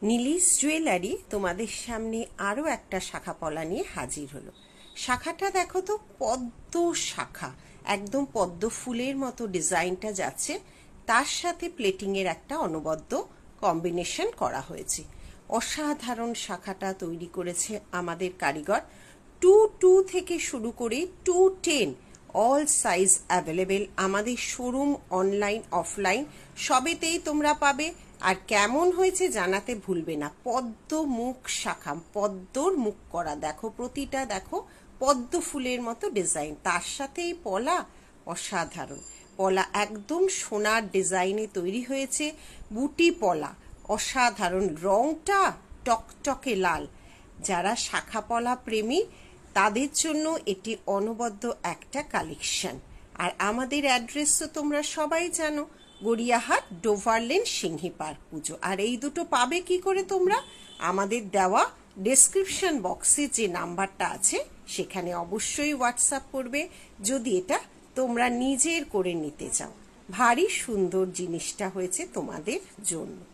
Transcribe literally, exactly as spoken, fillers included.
Neelish jewellery তোমাদের সামনে আরও একটা শাখা পলা নিয়ে হাজির হলো। শাখাটা দেখো তো, পদ্ম শাখা, একদম পদ্ম ফুলের মতো ডিজাইনটা যাচ্ছে, তার সাথে প্লেটিংয়ের একটা অনবদ্য কম্বিনেশন করা হয়েছে। অসাধারণ শাখাটা তৈরি করেছে আমাদের কারিগর। টু টু থেকে শুরু করে to ten all size available আমাদের শোরুম, অনলাইন অফলাইন সবেতেই তোমরা পাবে। আর কেমন হয়েছে জানাতে ভুলবে না। পদ্ম মুখ শাখা, পদ্মর মুখ করা, দেখো প্রতিটা, দেখো পদ্ম ফুলের মতো ডিজাইন, তার সাথেই পলা অসাধারণ। পলা একদম সোনার ডিজাইনে তৈরি হয়েছে, বুটি পলা অসাধারণ, রংটা টকটকে লাল। যারা শাখা পলা প্রেমী তাদের জন্য এটি অনবদ্য একটা কালেকশন। আর আমাদের অ্যাড্রেস তো তোমরা সবাই জানো, গড়িয়াহাট, ডোভারলেন, সিংহিপার্ক, পুজো। আর এই দুটো পাবে কি করে তোমরা? আমাদের দেওয়া ডেসক্রিপশন বক্সে যে নাম্বারটা আছে সেখানে অবশ্যই হোয়াটসঅ্যাপ করবে যদি এটা তোমরা নিজের করে নিতে চাও। ভারী সুন্দর জিনিসটা হয়েছে তোমাদের জন্য।